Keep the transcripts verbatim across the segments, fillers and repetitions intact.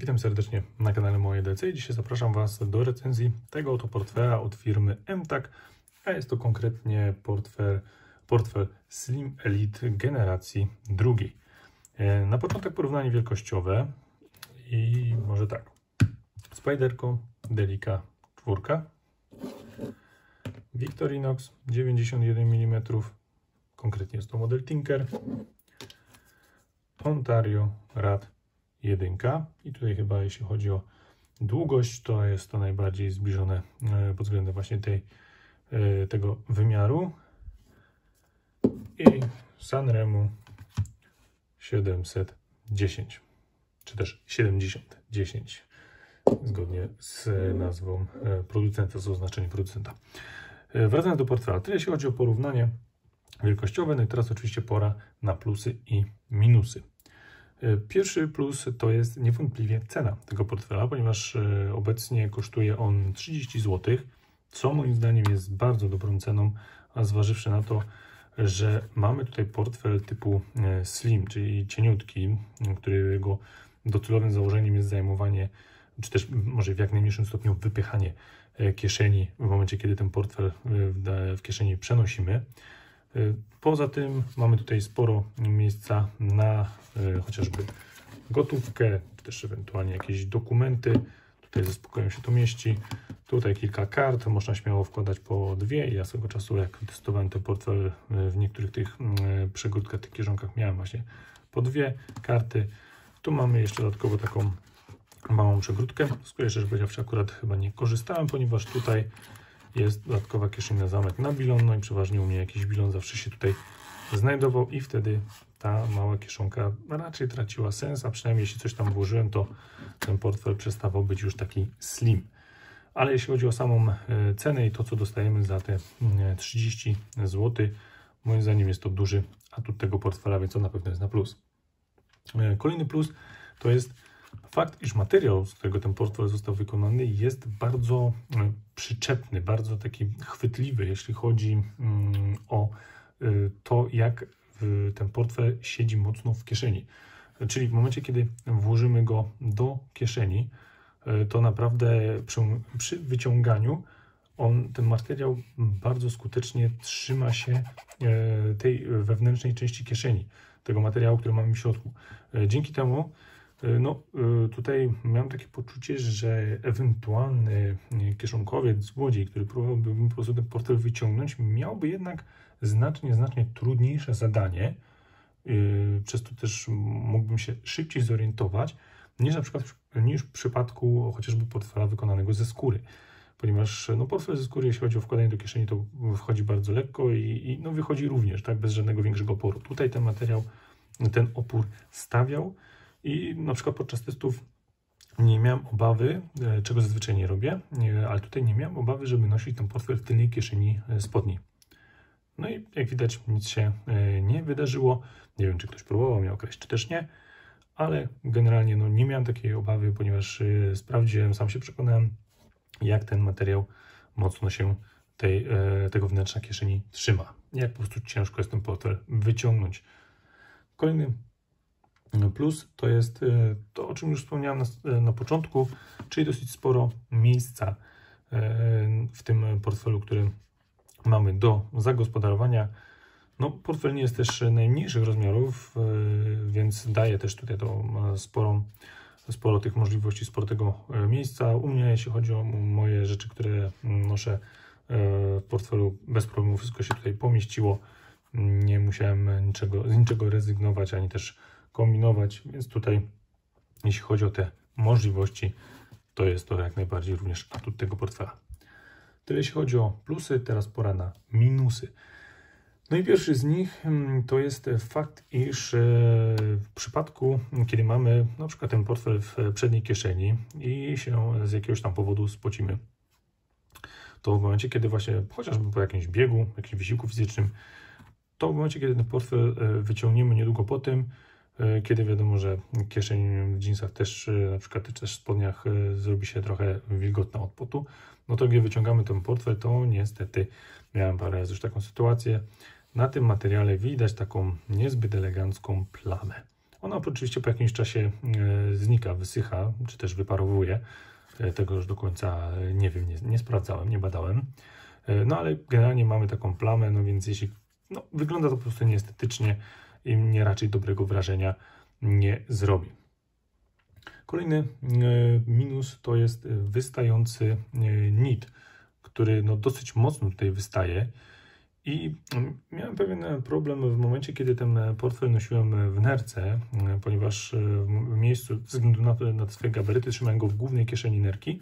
Witam serdecznie na kanale Moje D C i dzisiaj zapraszam Was do recenzji tego oto portfela od firmy M tak, a jest to konkretnie portfel, portfel Slim Elite generacji drugiej. Na początek porównanie wielkościowe i może tak. Spyderco Delica czwórka, Victorinox dziewięćdziesiąt jeden milimetrów, konkretnie jest to model Tinker, Ontario Rad jeden i tutaj chyba jeśli chodzi o długość, to jest to najbardziej zbliżone pod względem właśnie tej, tego wymiaru i Sanremu siedemset dziesięć czy też siedemdziesiąt dziesięć zgodnie z nazwą producenta, z oznaczeniem producenta. Wracając do portfela, tyle jeśli chodzi o porównanie wielkościowe. No i teraz oczywiście pora na plusy i minusy. Pierwszy plus to jest niewątpliwie cena tego portfela, ponieważ obecnie kosztuje on trzydzieści złotych, co moim zdaniem jest bardzo dobrą ceną, a zważywszy na to, że mamy tutaj portfel typu slim, czyli cieniutki, którego docelowym założeniem jest zajmowanie, czy też może w jak najmniejszym stopniu wypychanie kieszeni w momencie, kiedy ten portfel w kieszeni przenosimy. Poza tym mamy tutaj sporo miejsca na e, chociażby gotówkę, czy też ewentualnie jakieś dokumenty. Tutaj ze spokojem się to mieści. Tutaj kilka kart, można śmiało wkładać po dwie. Ja swego czasu, jak testowałem ten portfel w niektórych tych e, przegródkach, tych kieszonkach, miałem właśnie po dwie karty. Tu mamy jeszcze dodatkowo taką małą przegródkę, z której szczerze powiedziawszy akurat chyba nie korzystałem, ponieważ tutaj jest dodatkowa kieszeń na zamek na bilon, no i przeważnie u mnie jakiś bilon zawsze się tutaj znajdował i wtedy ta mała kieszonka raczej traciła sens, a przynajmniej jeśli coś tam włożyłem, to ten portfel przestawał być już taki slim. Ale jeśli chodzi o samą cenę i to, co dostajemy za te trzydzieści złotych, moim zdaniem jest to duży atut tego portfela, więc to na pewno jest na plus. Kolejny plus to jest fakt, iż materiał, z którego ten portfel został wykonany, jest bardzo przyczepny, bardzo taki chwytliwy, jeśli chodzi o to, jak ten portfel siedzi mocno w kieszeni. Czyli w momencie, kiedy włożymy go do kieszeni, to naprawdę przy, przy wyciąganiu on, ten materiał bardzo skutecznie trzyma się tej wewnętrznej części kieszeni, tego materiału, który mamy w środku. Dzięki temu no, tutaj miałem takie poczucie, że ewentualny kieszonkowiec, złodziej, który próbowałby po prostu ten portfel wyciągnąć, miałby jednak znacznie, znacznie trudniejsze zadanie. Przez to też mógłbym się szybciej zorientować, niż na przykład niż w przypadku chociażby portfela wykonanego ze skóry. Ponieważ no, portfel ze skóry, jeśli chodzi o wkładanie do kieszeni, to wchodzi bardzo lekko i, i no, wychodzi również, tak, bez żadnego większego oporu. Tutaj ten materiał, ten opór stawiał. I na przykład podczas testów nie miałem obawy, czego zazwyczaj nie robię, ale tutaj nie miałem obawy, żeby nosić ten portfel w tylnej kieszeni spodni. No i jak widać, nic się nie wydarzyło. Nie wiem, czy ktoś próbował mnie okraść, czy też nie, ale generalnie no, nie miałem takiej obawy, ponieważ sprawdziłem, sam się przekonałem, jak ten materiał mocno się tej, tego wnętrza kieszeni trzyma. Jak po prostu ciężko jest ten portfel wyciągnąć. Kolejny plus to jest to, o czym już wspomniałem na, na początku, czyli dosyć sporo miejsca w tym portfelu, który mamy do zagospodarowania. No, portfel nie jest też najmniejszych rozmiarów, więc daje też tutaj to sporo, sporo tych możliwości, sporo tego miejsca. U mnie, jeśli chodzi o moje rzeczy, które noszę w portfelu, bez problemu wszystko się tutaj pomieściło. Nie musiałem niczego, z niczego rezygnować, ani też kombinować, więc tutaj jeśli chodzi o te możliwości, to jest to jak najbardziej również atut tego portfela. Tyle jeśli chodzi o plusy, teraz pora na minusy. No i pierwszy z nich to jest fakt, iż w przypadku, kiedy mamy na przykład ten portfel w przedniej kieszeni i się z jakiegoś tam powodu spocimy, to w momencie, kiedy właśnie chociażby po jakimś biegu, jakimś wysiłku fizycznym, to w momencie, kiedy ten portfel wyciągniemy niedługo po tym, kiedy wiadomo, że kieszeń w dżinsach też, na przykład też w spodniach zrobi się trochę wilgotna od potu, no to gdy wyciągamy ten portfel, to niestety miałem parę razy już taką sytuację. Na tym materiale widać taką niezbyt elegancką plamę. Ona oczywiście po jakimś czasie znika, wysycha, czy też wyparowuje. Tego już do końca nie wiem, nie, nie sprawdzałem, nie badałem. No ale generalnie mamy taką plamę, no więc jeśli no, wygląda to po prostu nieestetycznie i mnie raczej dobrego wrażenia nie zrobi. Kolejny minus to jest wystający nit, który no, dosyć mocno tutaj wystaje. I miałem pewien problem w momencie, kiedy ten portfel nosiłem w nerce, ponieważ w miejscu, ze względu na, to, na swoje gabaryty, trzymałem go w głównej kieszeni nerki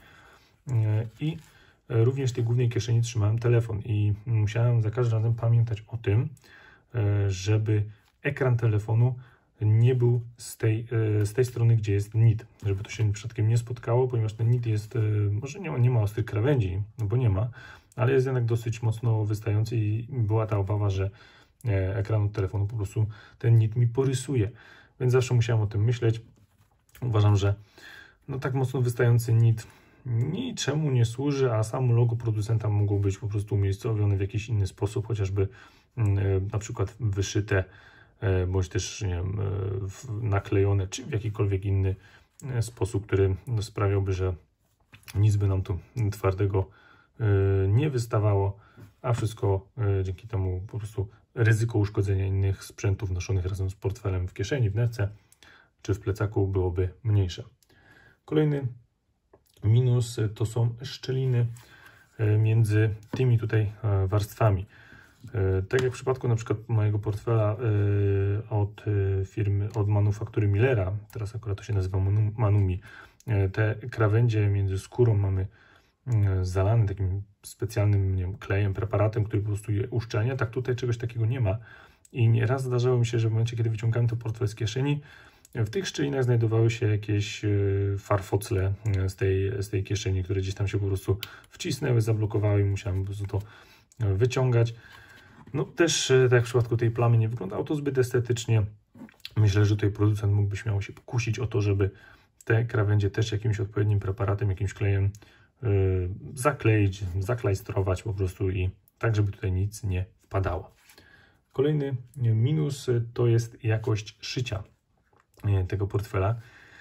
i również w tej głównej kieszeni trzymałem telefon i musiałem za każdym razem pamiętać o tym, żeby ekran telefonu nie był z tej, z tej strony, gdzie jest nit, żeby to się przypadkiem nie spotkało, ponieważ ten nit jest, może nie, nie ma ostrych krawędzi, no bo nie ma, ale jest jednak dosyć mocno wystający i była ta obawa, że ekran od telefonu po prostu ten nit mi porysuje, więc zawsze musiałem o tym myśleć. Uważam, że no tak mocno wystający nit niczemu nie służy, a samo logo producenta mogło być po prostu umiejscowione w jakiś inny sposób, chociażby na przykład wyszyte, bądź też nie wiem, naklejone, czy w jakikolwiek inny sposób, który sprawiałby, że nic by nam tu twardego nie wystawało, a wszystko dzięki temu po prostu ryzyko uszkodzenia innych sprzętów noszonych razem z portfelem w kieszeni, w nerce czy w plecaku byłoby mniejsze. Kolejny minus to są szczeliny między tymi tutaj warstwami. Tak jak w przypadku na przykład mojego portfela od firmy, od manufaktury Millera, teraz akurat to się nazywa Manumi, te krawędzie między skórą mamy zalane takim specjalnym, nie wiem, klejem, preparatem, który po prostu je uszczelnia. Tak tutaj czegoś takiego nie ma i nieraz zdarzało mi się, że w momencie, kiedy wyciągałem ten portfel z kieszeni, w tych szczelinach znajdowały się jakieś farfocle z tej, z tej kieszeni, które gdzieś tam się po prostu wcisnęły, zablokowały i musiałem po prostu to wyciągać. No też, tak jak w przypadku tej plamy, nie wyglądało to zbyt estetycznie. Myślę, że tutaj producent mógłby śmiało się pokusić o to, żeby te krawędzie też jakimś odpowiednim preparatem, jakimś klejem yy, zakleić, zaklajstrować po prostu i tak, żeby tutaj nic nie wpadało. Kolejny minus to jest jakość szycia tego portfela.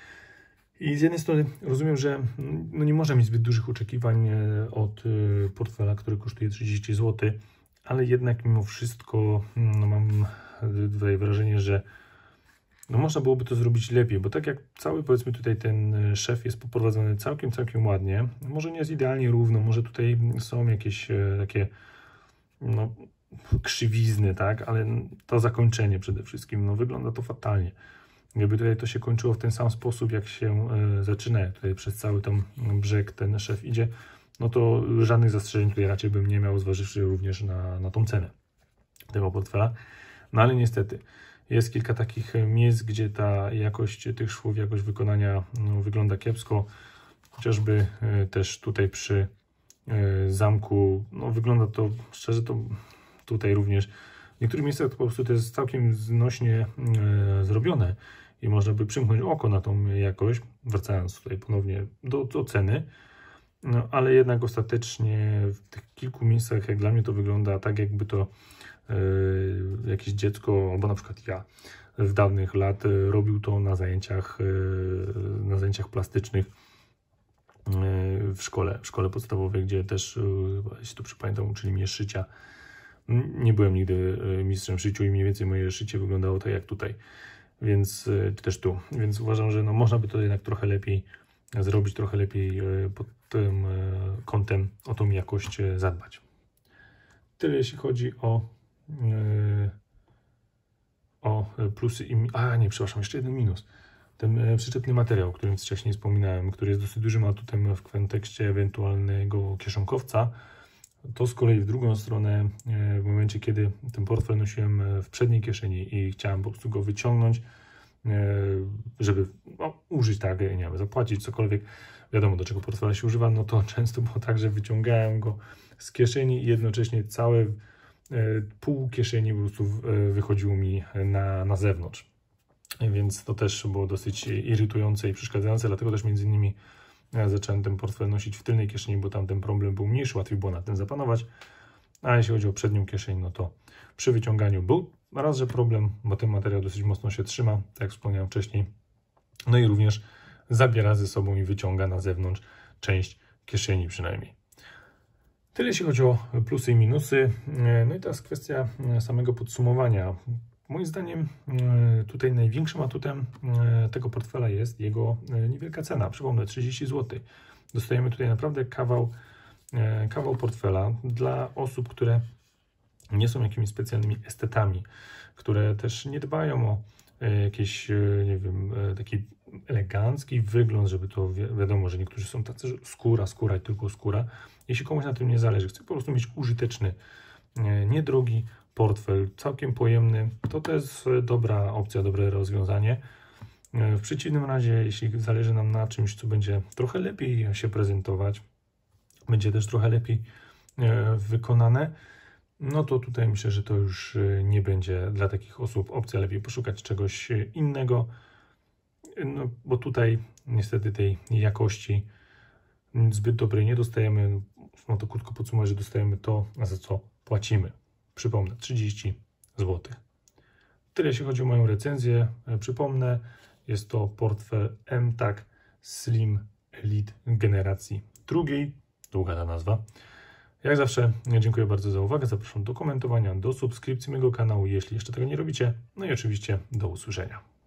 I z jednej strony rozumiem, że no nie można mieć zbyt dużych oczekiwań od portfela, który kosztuje trzydzieści złotych, ale jednak mimo wszystko no mam tutaj wrażenie, że no można byłoby to zrobić lepiej, bo tak jak cały, powiedzmy, tutaj ten szef jest poprowadzony całkiem, całkiem ładnie, może nie jest idealnie równo, może tutaj są jakieś takie no, krzywizny, tak, ale to zakończenie przede wszystkim, no wygląda to fatalnie. Gdyby tutaj to się kończyło w ten sam sposób, jak się y, zaczyna, jak tutaj przez cały ten brzeg ten szef idzie, no to żadnych zastrzeżeń tutaj raczej bym nie miał, zważywszy również na, na tą cenę tego portfela. No ale niestety jest kilka takich miejsc, gdzie ta jakość tych szwów, jakość wykonania no, wygląda kiepsko. Chociażby y, też tutaj przy y, zamku, no wygląda to, szczerze to tutaj również w niektórych miejscach to po prostu to jest całkiem znośnie y, zrobione i można by przymknąć oko na tą jakość, wracając tutaj ponownie do, do ceny. No, ale jednak ostatecznie w tych kilku miejscach, jak dla mnie to wygląda tak, jakby to yy, jakieś dziecko, albo na przykład ja w dawnych lat yy, robił to na zajęciach, yy, na zajęciach plastycznych yy, w szkole, w szkole podstawowej, gdzie też, yy, jeśli to przypamiętam, uczyli mnie szycia. Nie byłem nigdy mistrzem w szyciu i mniej więcej moje szycie wyglądało tak jak tutaj, więc yy, czy też tu, więc uważam, że no, można by to jednak trochę lepiej zrobić, trochę lepiej yy, pod tym kątem o tą jakość zadbać. Tyle jeśli chodzi o, yy, o plusy i... A nie, przepraszam, jeszcze jeden minus. Ten przyczepny materiał, o którym wcześniej wspominałem, który jest dosyć dużym atutem w kontekście ewentualnego kieszonkowca, to z kolei w drugą stronę, w momencie kiedy ten portfel nosiłem w przedniej kieszeni i chciałem po prostu go wyciągnąć, żeby no, użyć, tak, nie wiem, zapłacić cokolwiek, wiadomo do czego portfela się używa, no to często było tak, że wyciągałem go z kieszeni i jednocześnie całe e, pół kieszeni po prostu e, wychodziło mi na, na zewnątrz. Więc to też było dosyć irytujące i przeszkadzające, dlatego też między innymi ja zacząłem ten portfel nosić w tylnej kieszeni, bo tam ten problem był mniejszy, łatwiej było na tym zapanować. A jeśli chodzi o przednią kieszeń, no to przy wyciąganiu był raz, że problem, bo ten materiał dosyć mocno się trzyma, tak jak wspomniałem wcześniej, no i również zabiera ze sobą i wyciąga na zewnątrz część kieszeni przynajmniej. Tyle jeśli chodzi o plusy i minusy. No i teraz kwestia samego podsumowania. Moim zdaniem tutaj największym atutem tego portfela jest jego niewielka cena. Przypomnę, trzydzieści złotych. Dostajemy tutaj naprawdę kawał, kawał portfela dla osób, które nie są jakimiś specjalnymi estetami, które też nie dbają o jakiś, nie wiem, taki elegancki wygląd, żeby to wi wiadomo, że niektórzy są tacy, że skóra, skóra i tylko skóra. Jeśli komuś na tym nie zależy, chce po prostu mieć użyteczny, niedrogi portfel, całkiem pojemny, to to jest dobra opcja, dobre rozwiązanie. W przeciwnym razie, jeśli zależy nam na czymś, co będzie trochę lepiej się prezentować, będzie też trochę lepiej wykonane, no to tutaj myślę, że to już nie będzie dla takich osób opcja. Lepiej poszukać czegoś innego, no bo tutaj niestety tej jakości zbyt dobrej nie dostajemy. No to krótko podsumować, że dostajemy to, za co płacimy. Przypomnę, trzydzieści złotych. Tyle jeśli chodzi o moją recenzję. Przypomnę, jest to portfel M T A C Slim Elite generacji drugiej. Długa ta nazwa. Jak zawsze dziękuję bardzo za uwagę. Zapraszam do komentowania, do subskrypcji mojego kanału, jeśli jeszcze tego nie robicie. No i oczywiście do usłyszenia.